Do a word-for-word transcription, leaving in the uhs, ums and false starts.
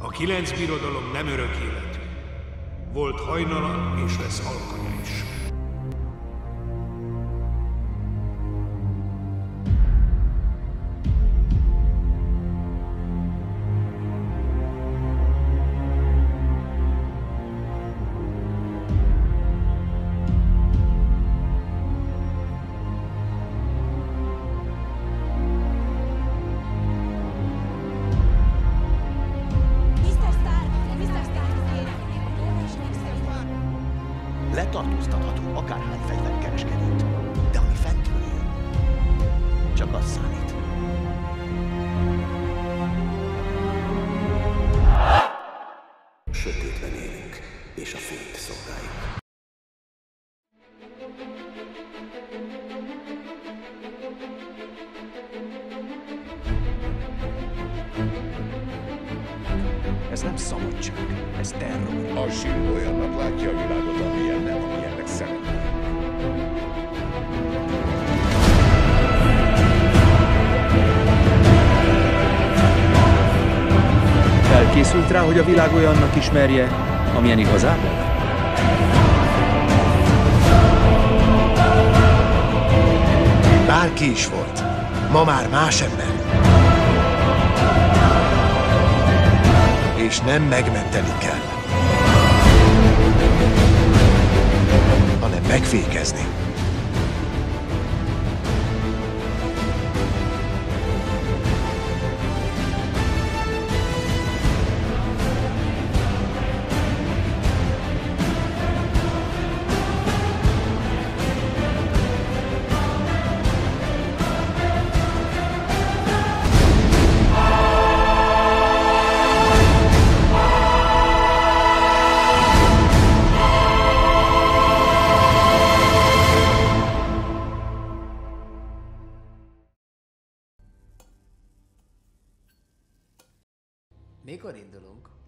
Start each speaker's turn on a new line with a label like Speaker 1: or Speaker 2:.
Speaker 1: A kilenc birodalom nem örök életű. Volt hajnala és lesz alkaja is.
Speaker 2: Letartóztathatunk akárhány fegyverkereskedőt, de ami fentről jön, csak az számít. Sötétben élünk, és a fényt szolgáljuk. Ez nem szabadság, ez terror.
Speaker 3: A zsidó olyannak látja a világot, amilyen nem, amilyennek szeretne.
Speaker 4: Felkészült rá, hogy a világ olyannak ismerje, amilyen igazából?
Speaker 5: Bárki is volt, ma már más ember. És nem megmenteni kell, hanem megfékezni.
Speaker 6: Mikor indulunk?